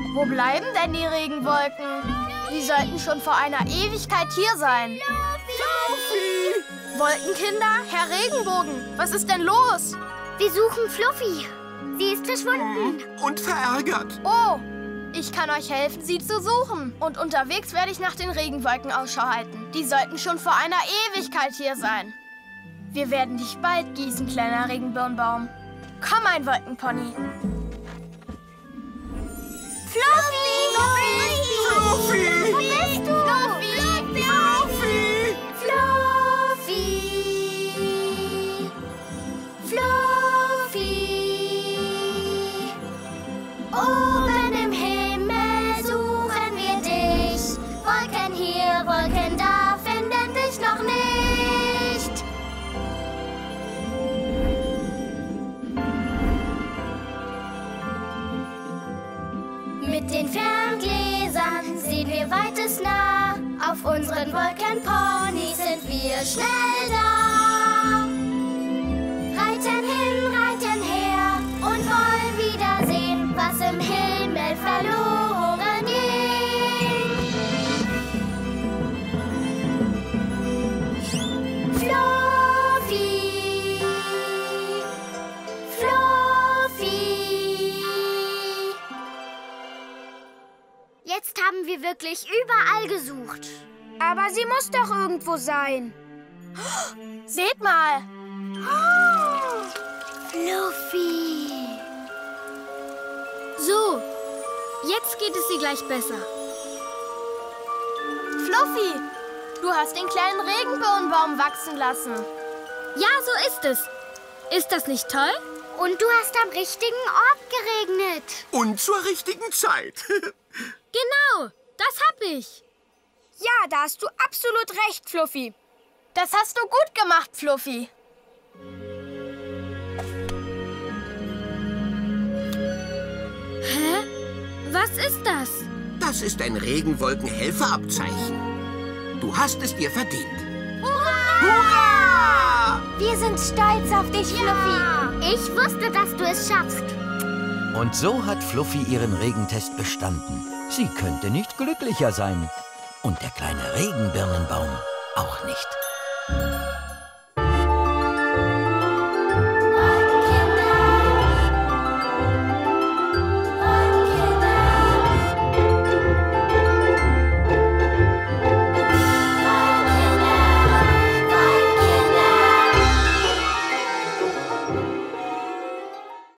Wo bleiben denn die Regenwolken? Die sollten schon vor einer Ewigkeit hier sein. Fluffy! Wolkenkinder, Herr Regenbogen, was ist denn los? Wir suchen Fluffy. Sie ist verschwunden. Und verärgert. Oh, ich kann euch helfen, sie zu suchen. Und unterwegs werde ich nach den Regenwolken Ausschau halten. Die sollten schon vor einer Ewigkeit hier sein. Wir werden dich bald gießen, kleiner Regenbirnbaum. Komm, mein Wolkenpony. Fluffy! Fluffy! Wo bist du? Fluffy! Fluffy! Fluffy! Oben im Himmel suchen wir dich. Wolken hier, Wolken da, finden dich noch nicht. Mit den Ferngläsern sehen wir weites nah. Auf unseren Wolkenponys sind wir schnell da. Reiten hin, reiten her und wollen wiedersehen, was im Himmel verloren ging. Fluffy, Fluffy. Jetzt haben wir wirklich überall gesucht. Aber sie muss doch irgendwo sein. Seht mal! Fluffy. So, jetzt geht es ihr gleich besser. Fluffy, du hast den kleinen Regenbirnbaum wachsen lassen. Ja, so ist es. Ist das nicht toll? Und du hast am richtigen Ort geregnet. Und zur richtigen Zeit. Genau, das hab ich. Ja, da hast du absolut recht, Fluffy. Das hast du gut gemacht, Fluffy. Hä? Was ist das? Das ist ein Regenwolkenhelferabzeichen. Du hast es dir verdient. Hurra! Wir sind stolz auf dich, Fluffy. Ich wusste, dass du es schaffst. Und so hat Fluffy ihren Regentest bestanden. Sie könnte nicht glücklicher sein. Und der kleine Regenbirnenbaum auch nicht.